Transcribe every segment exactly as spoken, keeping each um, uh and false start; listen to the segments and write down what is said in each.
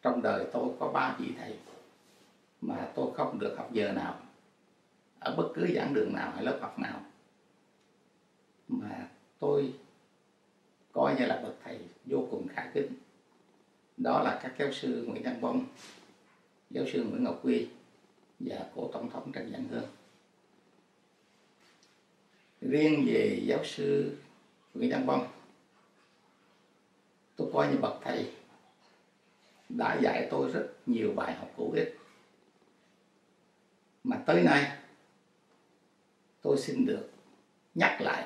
trong đời tôi có ba vị thầy mà tôi không được học giờ nào, ở bất cứ giảng đường nào hay lớp học nào, mà tôi coi như là bậc thầy vô cùng khả kính. Đó là các giáo sư Nguyễn Văn Bông, giáo sư Nguyễn Ngọc Quy và cố tổng thống Trần Văn Hương. Riêng về giáo sư Nguyễn Văn Bông, tôi coi như bậc thầy đã dạy tôi rất nhiều bài học hữu ích, mà tới nay tôi xin được nhắc lại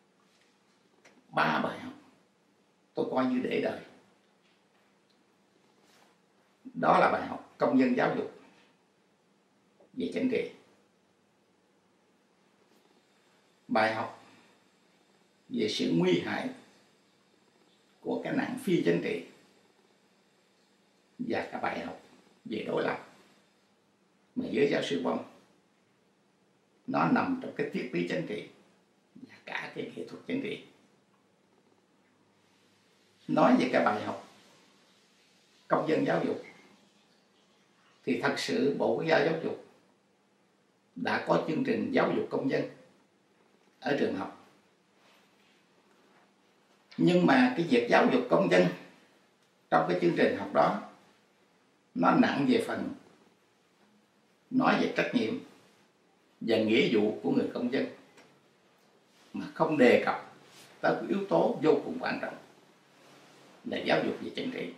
ba bài học tôi coi như để đời. Đó là bài học công dân giáo dục về chính trị, bài học về sự nguy hại của cái nạn phi chính trị, và cả bài học về đối lập mà dưới giáo sư Bông nó nằm trong cái triết lý chính trị và cả cái nghệ thuật chính trị. Nói về cái bài học công dân giáo dục thì thật sự Bộ Quốc gia Giáo dục đã có chương trình giáo dục công dân ở trường học. Nhưng mà cái việc giáo dục công dân trong cái chương trình học đó nó nặng về phần nói về trách nhiệm và nghĩa vụ của người công dân, mà không đề cập tới cái yếu tố vô cùng quan trọng là giáo dục về chính trị.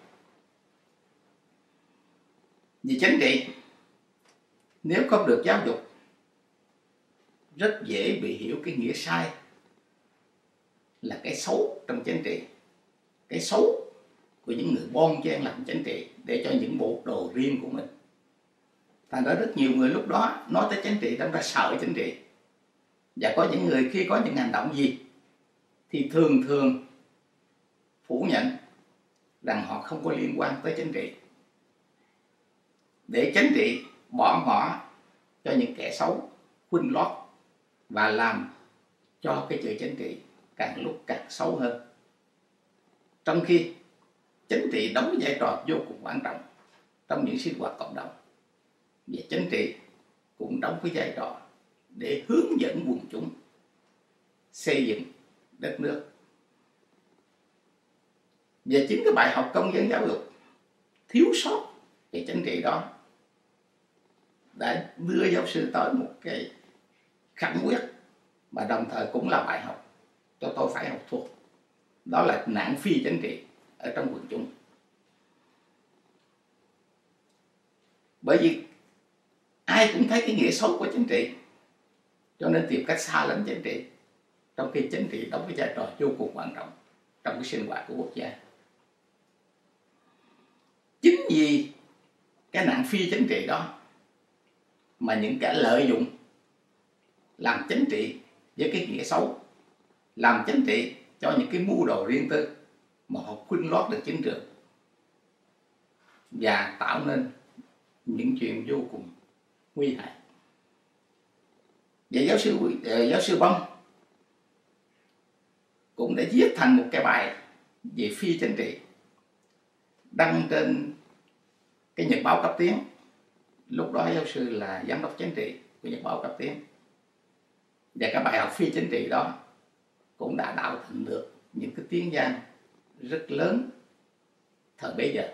Vì chính trị, nếu không được giáo dục, rất dễ bị hiểu cái nghĩa sai là cái xấu trong chính trị, cái xấu của những người bon chen làm chính trị để cho những bộ đồ riêng của mình. Thành ra rất nhiều người lúc đó nói tới chính trị đâm ra sợ chính trị, và có những người khi có những hành động gì thì thường thường phủ nhận rằng họ không có liên quan tới chính trị, để chính trị bỏ ngỏ cho những kẻ xấu khuynh lót và làm cho cái chữ chính trị càng lúc càng xấu hơn. Trong khi chính trị đóng vai trò vô cùng quan trọng trong những sinh hoạt cộng đồng, và chính trị cũng đóng cái vai trò để hướng dẫn quần chúng xây dựng đất nước. Và chính cái bài học công dân giáo dục thiếu sót về chính trị đó đã đưa giáo sư tới một cái khẳng quyết, mà đồng thời cũng là bài học cho tôi phải học thuộc. Đó là nạn phi chính trị ở trong quần chúng. Bởi vì ai cũng thấy cái nghĩa xấu của chính trị, cho nên tìm cách xa lánh chính trị, trong khi chính trị đóng cái vai trò vô cùng quan trọng trong cái sinh hoạt của quốc gia. Chính vì cái nạn phi chính trị đó mà những kẻ lợi dụng làm chính trị với cái nghĩa xấu, làm chính trị cho những cái mưu đồ riêng tư mà họ khuynh lót được chính trường, và tạo nên những chuyện vô cùng nguy hại. Và giáo sư giáo sư Bông cũng đã viết thành một cái bài về phi chính trị, đăng trên cái nhật báo cấp tiến. Lúc đó giáo sư là giám đốc chính trị của nhật báo cấp tiến, và cái bài học phi chính trị đó cũng đã đạo thịnh được những cái tiếng vang rất lớn thời bấy giờ.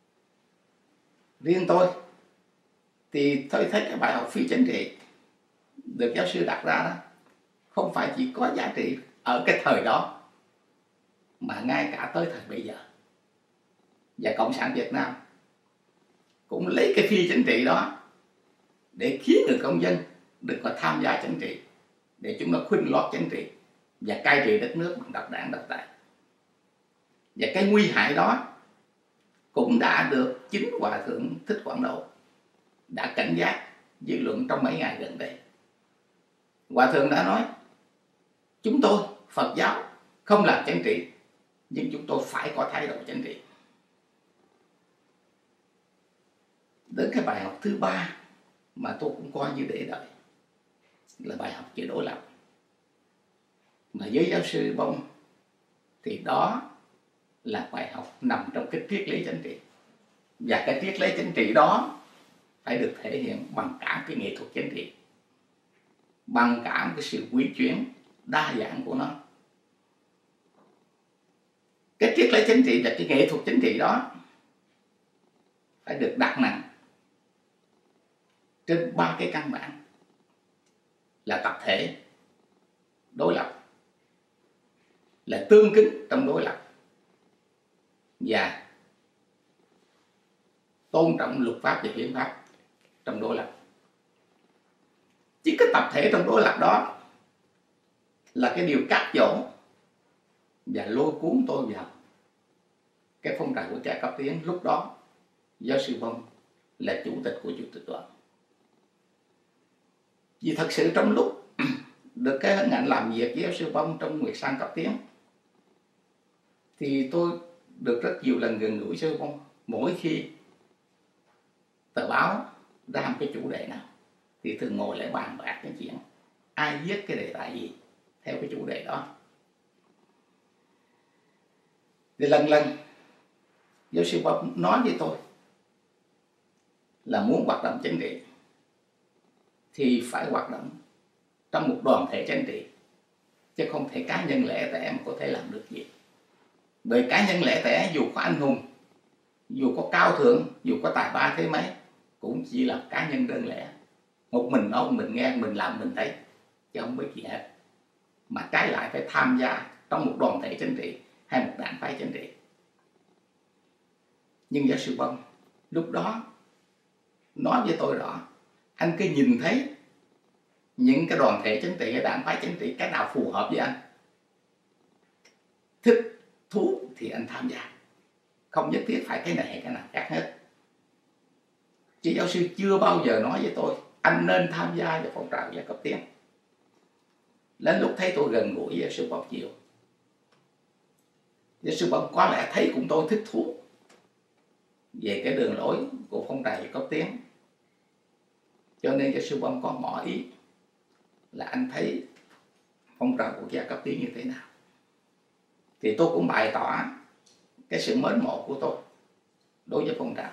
Riêng tôi thì tôi thấy cái bài học phi chính trị được giáo sư đặt ra đó không phải chỉ có giá trị ở cái thời đó, mà ngay cả tới thời bây giờ. Và Cộng sản Việt Nam cũng lấy cái phi chính trị đó để khiến người công dân đừng có tham gia chính trị, để chúng nó khuynh lót chính trị và cai trị đất nước bằng độc đảng độc tài. Và cái nguy hại đó cũng đã được chính Hòa Thượng Thích Quảng Độ đã cảnh giác dư luận trong mấy ngày gần đây. Hòa Thượng đã nói: chúng tôi Phật giáo không làm chính trị, nhưng chúng tôi phải có thái độ chính trị. Đến cái bài học thứ ba mà tôi cũng coi như để đời là bài học về đối lập, mà với giáo sư Bông thì đó là bài học nằm trong cái triết lý chính trị, Và cái triết lý chính trị đó phải được thể hiện bằng cả cái nghệ thuật chính trị, bằng cả cái sự quy chuyển đa dạng của nó. Cái triết lý chính trị và cái nghệ thuật chính trị đó phải được đặt nặng trên ba cái căn bản là tập thể, đối lập, là tương kính trong đối lập, và tôn trọng luật pháp và hiến pháp trong đối lập. Chỉ cái tập thể trong đối lập đó là cái điều cám dỗ và lôi cuốn tôi vào cái phong trào của cha cấp tiến. Lúc đó giáo sư Bông là chủ tịch của chủ tịch đoàn. Vì thật sự trong lúc được cái hân hạnh làm việc với giáo sư Bông trong Nguyệt Sang cấp tiến, thì tôi được rất nhiều lần gần gũi giáo sư Bông. Mỗi khi tờ báo ra một cái chủ đề nào thì thường ngồi lại bàn bạc cái chuyện ai viết cái đề tài gì theo cái chủ đề đó. Thì lần lần giáo sư Bông nói với tôi là muốn hoạt động chính trị thì phải hoạt động trong một đoàn thể chính trị, chứ không thể cá nhân lẻ tẻ mà có thể làm được gì. Bởi cá nhân lẻ tẻ dù có anh hùng, dù có cao thượng, dù có tài ba thế mấy, cũng chỉ là cá nhân đơn lẻ. Một mình nói, mình nghe, mình làm, mình thấy, chứ không biết gì hết. Mà trái lại phải tham gia trong một đoàn thể chính trị hay một đảng phái chính trị. Nhưng giáo sư Bông lúc đó nói với tôi rõ, anh cứ nhìn thấy những cái đoàn thể chính trị hay đảng phái chính trị cái nào phù hợp với anh, thích thú thì anh tham gia, không nhất thiết phải cái này hay cái nào khác hết. Chứ giáo sư chưa bao giờ nói với tôi anh nên tham gia vào phong trào giai cấp tiến. Đến lúc thấy tôi gần gũi với giáo sư Bông nhiều, giáo sư Bông có lẽ thấy cũng tôi thích thú về cái đường lối của phong trào giai cấp tiến, cho nên giáo sư Bông có ngỏ ý là anh thấy phong trào của giai cấp tiến như thế nào. Thì tôi cũng bày tỏ cái sự mến mộ của tôi đối với phong trào.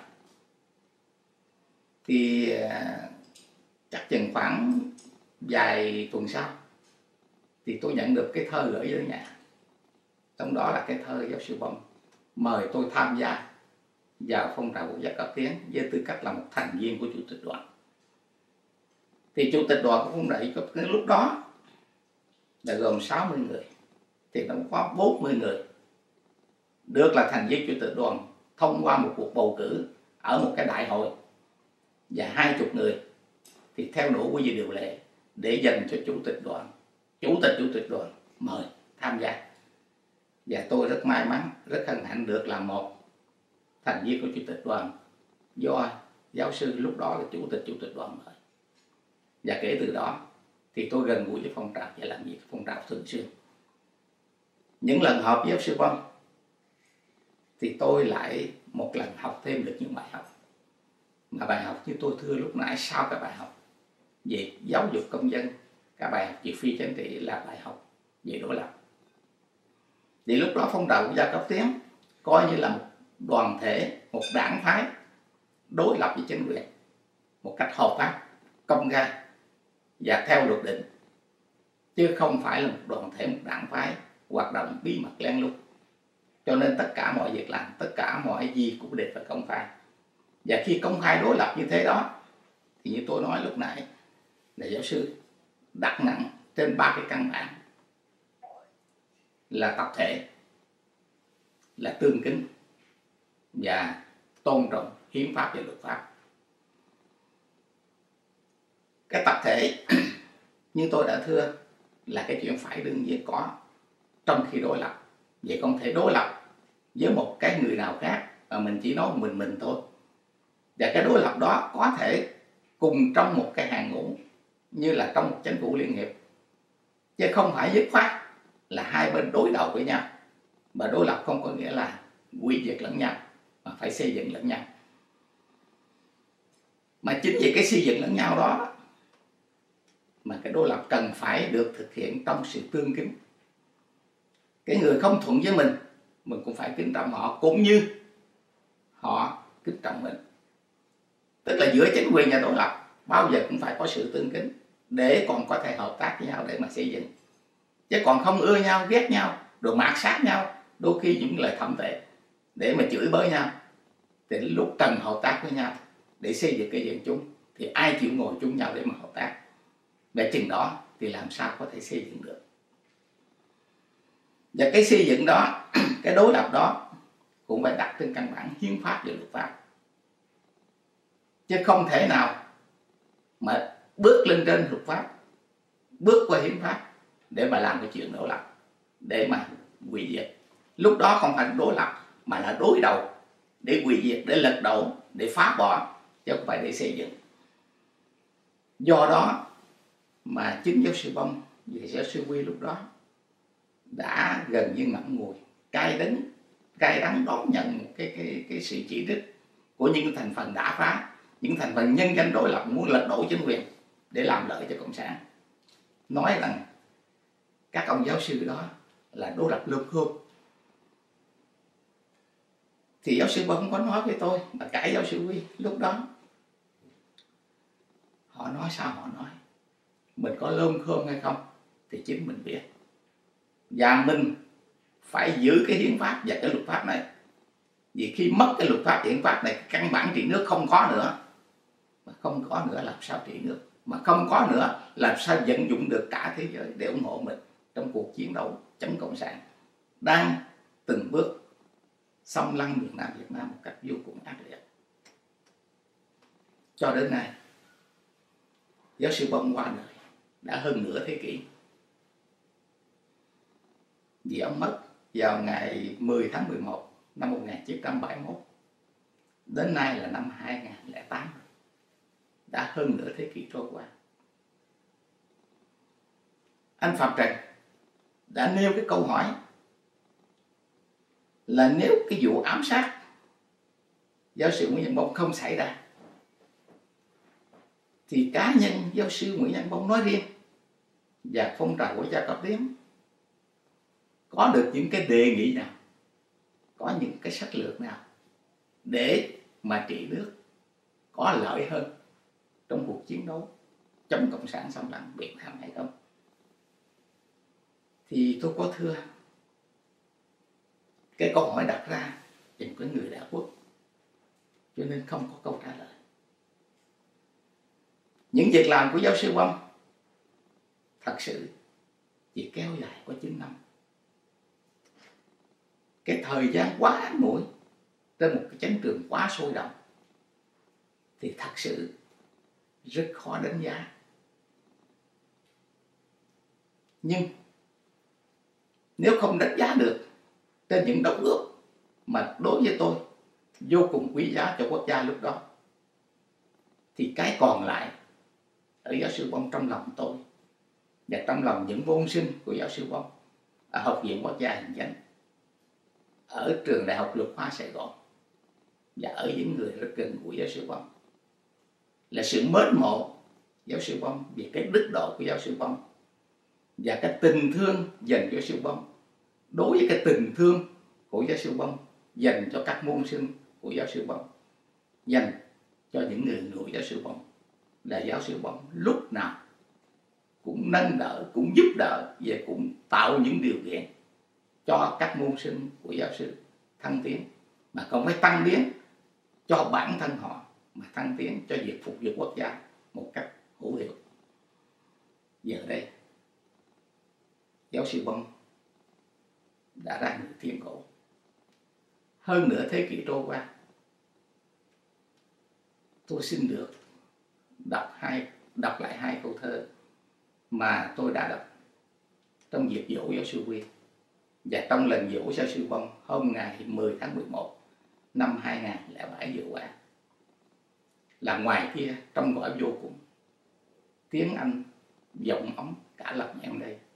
Thì chắc chừng khoảng vài tuần sau thì tôi nhận được cái thơ gửi đến nhà. Trong đó là cái thơ giáo sư Bông mời tôi tham gia vào phong trào của giai cấp tiến với tư cách là một thành viên của chủ tịch đoàn. Thì chủ tịch đoàn của phong trào giai cấp tiến lúc đó là gồm sáu mươi người, thì nó có bốn mươi người được là thành viên chủ tịch đoàn thông qua một cuộc bầu cử ở một cái đại hội, và hai chục người thì theo đủ quy điều lệ để dành cho chủ tịch đoàn, chủ tịch chủ tịch đoàn mời tham gia. Và tôi rất may mắn, rất hân hạnh được là một thành viên của chủ tịch đoàn do giáo sư lúc đó là chủ tịch chủ tịch đoàn mời. Và kể từ đó thì tôi gần gũi với phong trào và làm việc phong trào thường xuyên. Những lần họp với giáo sư Bông thì tôi lại một lần học thêm được những bài học. Mà bài học như tôi thưa lúc nãy, sau cái bài học về giáo dục công dân, cả bài học về phi chính trị là bài học về đối lập. Thì lúc đó phong trào của giai cấp tiến coi như là một đoàn thể, một đảng phái đối lập với chính quyền một cách hợp pháp, công khai và theo luật định, chứ không phải là một đoàn thể, một đảng phái hoạt động bí mật lén lút. Cho nên tất cả mọi việc làm, tất cả mọi gì cũng đều phải công khai. Và khi công khai đối lập như thế đó thì như tôi nói lúc nãy là giáo sư đặt nặng trên ba cái căn bản là tập thể, là tương kính và tôn trọng hiến pháp và luật pháp. Cái tập thể như tôi đã thưa là cái chuyện phải đương nhiên có trong khi đối lập. Vậy không thể đối lập với một cái người nào khác mà mình chỉ nói mình mình thôi. Và cái đối lập đó có thể cùng trong một cái hàng ngũ như là trong một chính phủ liên hiệp, chứ không phải dứt khoát là hai bên đối đầu với nhau. Mà đối lập không có nghĩa là hủy diệt lẫn nhau, mà phải xây dựng lẫn nhau. Mà chính vì cái xây dựng lẫn nhau đó mà cái đối lập cần phải được thực hiện trong sự tương kính. Cái người không thuận với mình, mình cũng phải kính trọng họ, cũng như họ kính trọng mình. Tức là giữa chính quyền và đối lập bao giờ cũng phải có sự tương kính để còn có thể hợp tác với nhau để mà xây dựng. Chứ còn không ưa nhau, ghét nhau, rồi mạt sát nhau, đôi khi những lời thậm tệ để mà chửi bới nhau, thì lúc cần hợp tác với nhau để xây dựng cái dựng chung thì ai chịu ngồi chung nhau để mà hợp tác. Về chừng đó thì làm sao có thể xây dựng được. Và cái xây dựng đó, cái đối lập đó cũng phải đặt trên căn bản hiến pháp và luật pháp. Chứ không thể nào mà bước lên trên luật pháp, bước qua hiến pháp để mà làm cái chuyện đối lập, để mà hủy diệt. Lúc đó không phải đối lập mà là đối đầu, để hủy diệt, để lật đổ, để phá bỏ, chứ không phải để xây dựng. Do đó mà chính giáo sư Bông và giáo sư Huy lúc đó đã gần như ngậm ngùi, cay đắng, cay đắng đón nhận một cái, cái, cái sự chỉ trích của những thành phần đã phá, những thành phần nhân danh đối lập muốn lật đổ chính quyền để làm lợi cho Cộng sản. Nói rằng các ông giáo sư đó là đối lập lương khôn. Thì giáo sư Bông có nói với tôi, mà cả giáo sư Huy lúc đó, họ nói sao họ nói, mình có lương khôn hay không thì chính mình biết. Và mình phải giữ cái hiến pháp và cái luật pháp này. Vì khi mất cái luật pháp và hiến pháp này, căn bản trị nước không có nữa. Mà không có nữa làm sao trị nước. Mà không có nữa làm sao vận dụng được cả thế giới để ủng hộ mình trong cuộc chiến đấu chống Cộng sản đang từng bước xâm lăng miền Nam Việt Nam một cách vô cùng ác liệt. Cho đến nay, giáo sư Bông qua đời đã hơn nửa thế kỷ. Vì ông mất vào ngày mười tháng mười một năm một nghìn chín trăm bảy mươi mốt. Đến nay là năm hai nghìn không trăm lẻ tám. Đã hơn nửa thế kỷ trôi qua. Anh Phạm Trần đã nêu cái câu hỏi là nếu cái vụ ám sát giáo sư Nguyễn Văn Bông không xảy ra thì cá nhân giáo sư Nguyễn Văn Bông nói riêng và phong trào của Gia Cát Tiến có được những cái đề nghị nào, có những cái sách lược nào để mà trị nước có lợi hơn trong cuộc chiến đấu chống Cộng sản xâm lăng Việt Nam hay không? Thì tôi có thưa, cái câu hỏi đặt ra dành với người đã khuất, cho nên không có câu trả lời. Những việc làm của giáo sư Bông thật sự chỉ kéo dài có chín năm. Cái thời gian quá ngắn ngủi trên một cái chiến trường quá sôi động thì thật sự rất khó đánh giá. Nhưng nếu không đánh giá được trên những đóng góp mà đối với tôi vô cùng quý giá cho quốc gia lúc đó, thì cái còn lại ở giáo sư Bông trong lòng tôi và trong lòng những môn sinh của giáo sư Bông ở Học viện Quốc gia Hành Chánh, ở trường Đại học Luật Khoa Sài Gòn và ở những người rất gần của giáo sư Bông là sự mến mộ giáo sư Bông vì cái đức độ của giáo sư Bông và cái tình thương dành cho giáo sư Bông, đối với cái tình thương của giáo sư Bông dành cho các môn sinh của giáo sư Bông, dành cho những người của giáo sư Bông, là giáo sư Bông lúc nào cũng nâng đỡ, cũng giúp đỡ và cũng tạo những điều kiện cho các môn sinh của giáo sư thăng tiến, mà không phải tăng tiến cho bản thân họ mà thăng tiến cho việc phục vụ quốc gia một cách hữu hiệu. Giờ đây giáo sư Bông đã ra người thiên cổ. Hơn nửa thế kỷ trôi qua, tôi xin được đọc hai đọc lại hai câu thơ mà tôi đã đọc trong dịp dỗ giáo sư Huy và trong lần dỗ giáo sư Bông hôm ngày mười tháng mười một năm hai nghìn không trăm lẻ bảy vừa qua. Là ngoài kia trong cõi vô cùng, tiếng Anh vọng ống cả lòng em đây.